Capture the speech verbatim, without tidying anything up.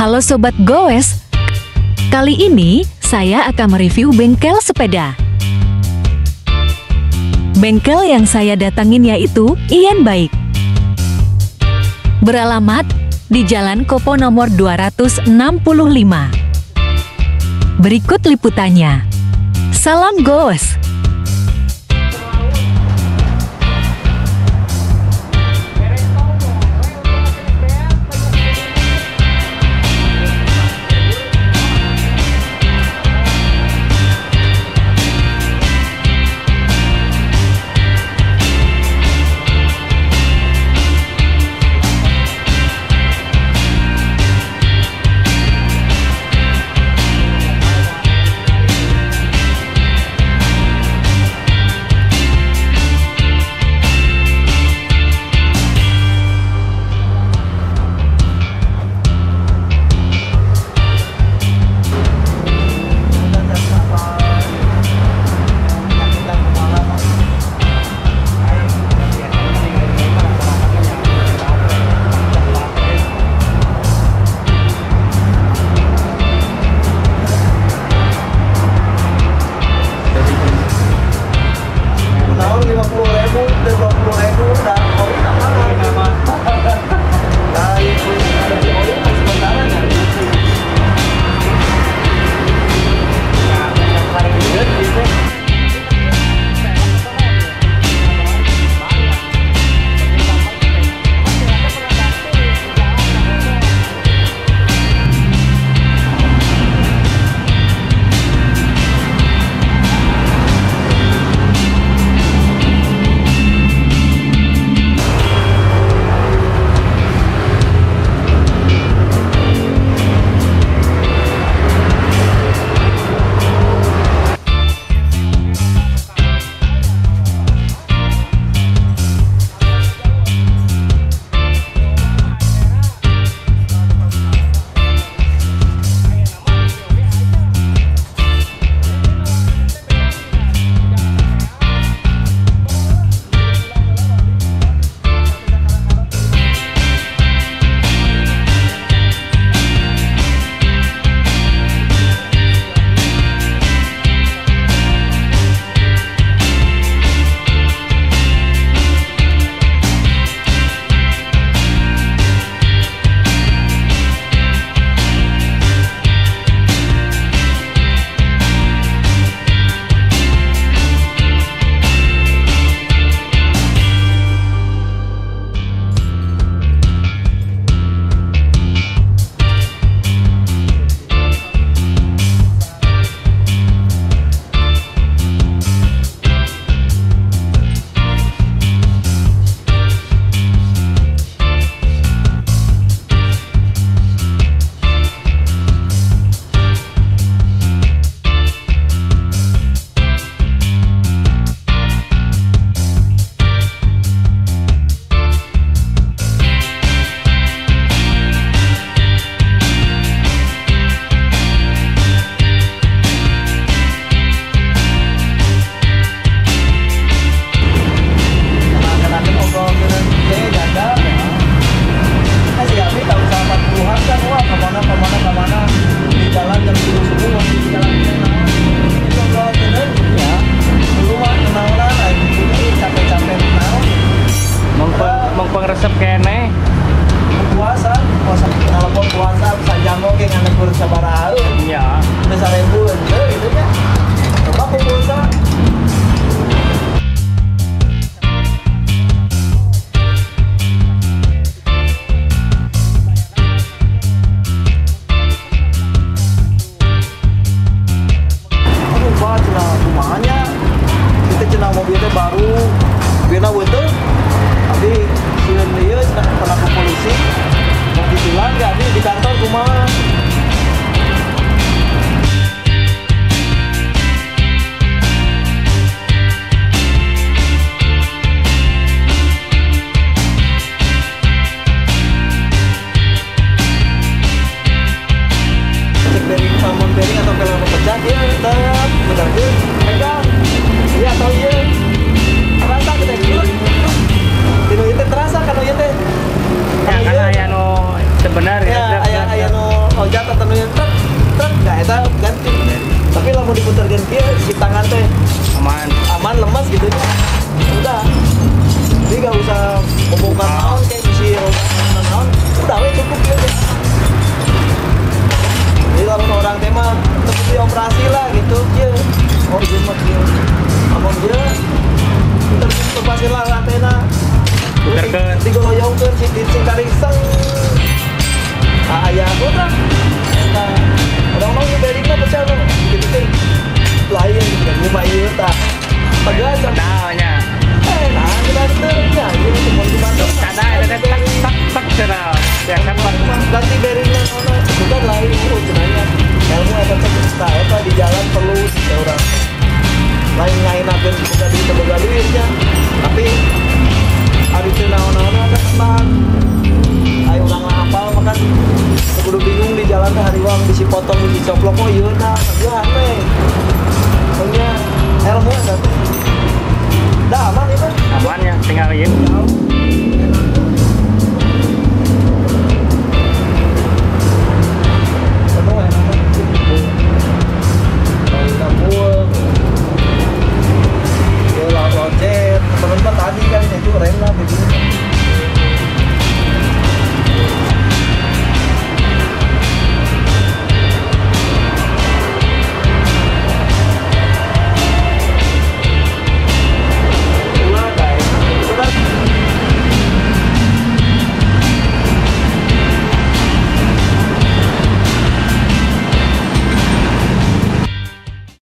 Halo Sobat Goes, kali ini saya akan mereview bengkel sepeda. Bengkel yang saya datangin yaitu Ian Bike. Beralamat di Jalan Kopo nomor dua ratus enam puluh lima. Berikut liputannya. Salam Goes! Resep kene puasa puasa kalau puasa bisa jamu ke nganek kurang sabaraha ya besar ribu itu ya coba puasa aduh pak cina rumahnya kita cina mobilnya baru bina betul tapi sieun dia pernah ke polisi mau ditilang nggak di kantor kumaha. Cek bearing salmon bearing atau pelek pecah dia tetap benar dia pegang iya atau iya rasa kita ikut Dino itu terasa kalau itu ya karena aya nu sebenarnya ya aya aya nu pencet atau yang truk truk nggak eta ganti. Tapi lah mau diputerkan dia si tangan teh Aman. aman lemas gitu ya. Udah. Jadi nggak usah membongkar naon kayak isi roda naon. Udah we cukup ya. Jadi kalau orang tema seperti operasi lah gitu dia. Oh iya mah dia. Among dia kita operasi lah antena. Puterkeun. Digoloyongkeun si sing kariseng. Ah aya putra. Nah, orang-orang yang beri mah percaya lo gitu teh. Lain gitu kan rumah ieu tah. Tegas Padahal nya. eh nah kita teh ya ieu cuma di Bandung. Kada ada tak tak tak